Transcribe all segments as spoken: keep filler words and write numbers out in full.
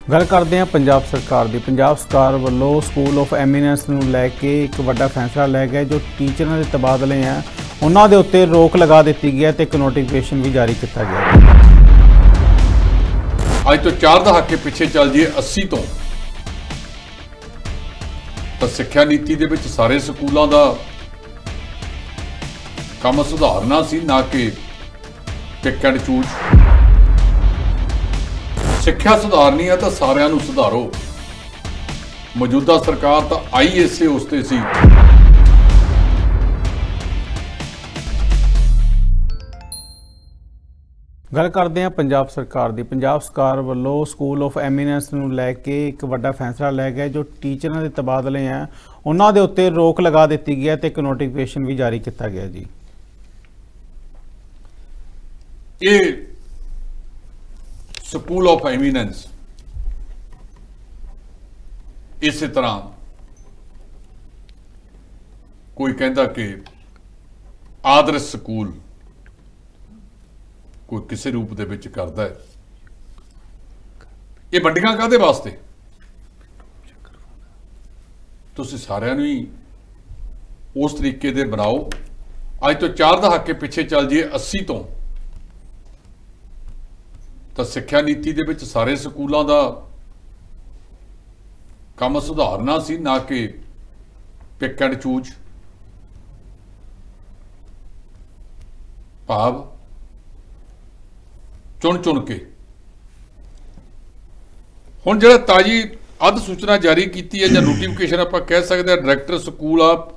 गल करते हैं पंजाब सरकार की। पंजाब सरकार वालों स्कूल ऑफ एमिनेंस नूं लैके एक वड्डा फैसला लै गया। जो टीचरां दे तबादले हैं उन्हां दे उत्ते रोक लगा दी गई ते एक नोटिफिकेशन भी जारी किया गया। अज तो चार दहाके पिछे चल जाइए अस्सी तो तो सिक्ख्या नीति दे विच सारे स्कूलों का काम सुधारना सी, ना कि पिक एंड चूज। सिक्ख्या सुधारनी है तो सारिਆਂ ਨੂੰ सुधारो। मौजूदा सरकार तो आई इसे उसते सी। गल करते हैं पंजाब सरकार की। पंजाब सरकार वालों स्कूल ऑफ एमिनेंस नूं लैके एक वड्डा फैसला लै गया। जो टीचरां दे तबादले हैं उन्हां दे उत्ते रोक लगा दी गई है ते एक नोटिफिकेशन भी जारी किया गया जी। ये स्कूल ऑफ एमिनेंस इस तरह कोई कहता कि आदर्श स्कूल कोई किसी रूप दे विच करदा है। ये मंडियां काहदे वास्ते? तुसीं सारिਆਂ ਨੂੰ ही उस तरीके दे बनाओ। अज तो चार दहाके पिछे चल जाइए अस्सी तो तो सिक्ख्या नीति दे विच सारे स्कूलों का काम सुधारना सी, ना कि पिक एंड चूज। भाव चुन चुन के हुण जिहड़ा ताजी अध सूचना जारी की है या नोटिफिकेशन आप कह सकते हैं, director school of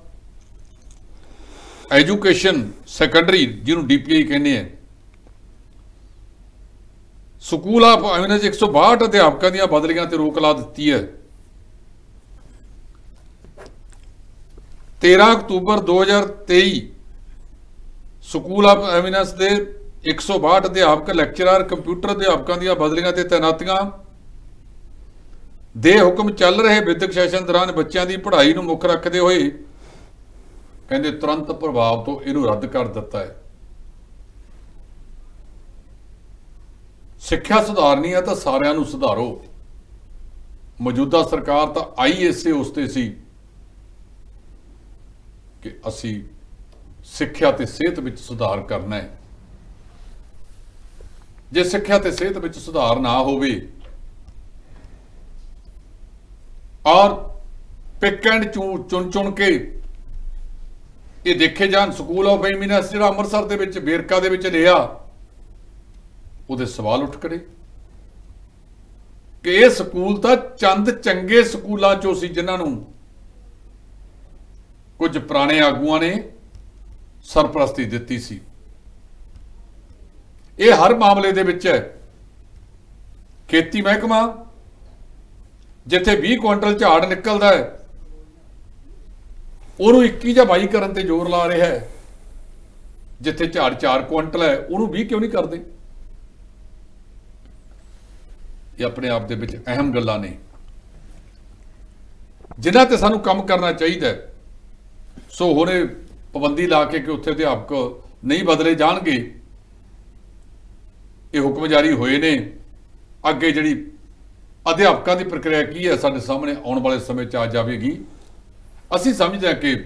education secondary जिन्होंने डी पी आई कहने हैं, स्कूल ऑफ एमिनेंस एक सौ बाहठ अध्यापकों दी बदलियां ते रोक ला दी है। तेरह अक्तूबर दो हज़ार तेई स्कूल ऑफ एमिनेंस के एक सौ बाहठ अध्यापक लैक्चरर कंप्यूटर अध्यापकों दी बदलियां ते तैनातियां दे हुक्म चल रहे विद्यक सैशन दौरान बच्चों की पढ़ाई नूं मुख रखते हुए कहते तुरंत प्रभाव तो इनू रद्द कर दिता है। सिक्ख्या सुधारनी है तो सारिਆਂ ਨੂੰ सुधारो। मौजूदा सरकार तो आई इसे उसते सी कि असी सिक्ख्या ते सेहत विच सुधार करना है। जे सिक्ख्या ते सेहत विच सुधार ना होवे और पिक एंड चू चुन चुन के ये देखे जान, स्कूल ऑफ एमिनेंस जिहड़ा अमृतसर दे विच वेरका दे विच लिया उहदे सवाल उठ खड़े कि यह स्कूल तो चंद चंगे स्कूलों चों सी जिन्हां कुछ पुराने आगुआं ने सरपरस्ती दित्ती सी। यह हर मामले दे विच है। खेती महकमा जिथे बीस क्विंटल झाड़ निकलता है उन्होंने इक्की या बाई करन ते जोर ला रहा है, जिथे झाड़ चार क्विंटल है उन्होंने बीस क्यों नहीं करते? ये अपने आप दे विच अहम गल्लां ने जिन्हां ते सानूं काम करना चाहिए। सो हुणे पाबंदी ला के कि उत्थे अध्यापक नहीं बदले जाणगे, ये हुक्म जारी होए ने। अगे जिहड़ी अध्यापकों की प्रक्रिया की है साडे सामने आने वाले समय च आ जाएगी। असीं समझदे हां कि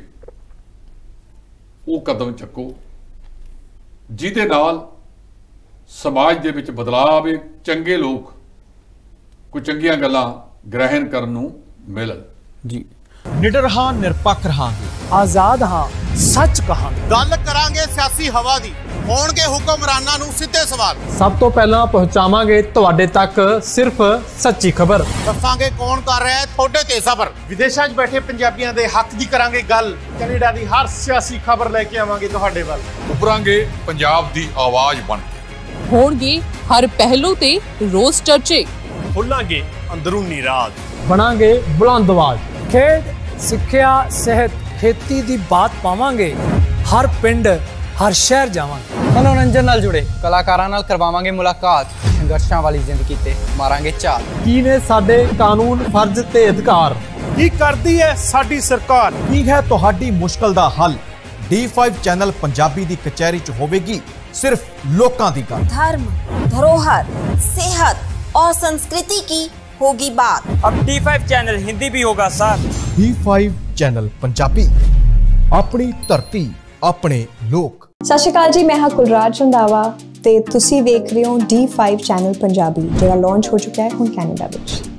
वो कदम चक्को जिहदे नाल समाज दे विच बदलाव आवे, चंगे लोग कोई चंगियां गल्लां ग्रहण करन नूं मिलन जी। निडर हां, निरपक्ष रहांगे, आजाद हाँ, सच कहांगे। गल करांगे सियासी हवा दी, होणगे हुक्मरानां नूं सिद्धे सवाल। सब तो पहला पहुंचावांगे तुहाडे तक सिर्फ सच्ची खबर। दसांगे कौन कर रहा है थोड़े ते सबर। विदेशां 'च बैठे पंजाबियां दे हक दी करांगे गल। कनेडा दी हर सियासी खबर लेके आवांगे तुहाडे वल। उभरांगे पंजाब दी आवाज बन के। होणगे हर पहलू ते रोज चर्चे। खुलांगे अंदरूनी राज, बनांगे बुलंद आवाज। खेड, सिक्ख्या, सेहत, खेती दी बात पावांगे। हर पिंड हर शहर जावांगे। मनोरंजन नाल जुड़े कलाकारां नाल करवावांगे मुलाकात। संघर्षां वाली जिंदगी ते मारांगे चाल। की ने साडे कानून, फर्ज ते अधिकार, की करदी है साडी सरकार, की है तुहाडी मुश्किल दा हल। डी फाइव चैनल पंजाबी दी कचहरी च होवेगी सिर्फ लोकां दी गल। धर्म, धरोहर, सेहत और संस्कृति की होगी बात। अब डी फाइव चैनल हिंदी भी होगा sir. D five channel Punjabi, अपनी धरती अपने लोक। सत श्री अकाल जी, मैं हाँ कुलराज रंधावा ते तुसी देख रहे हो डी फाइव चैनल पंजाबी, जिहड़ा लॉन्च हो चुका है हुण कैनेडा विच।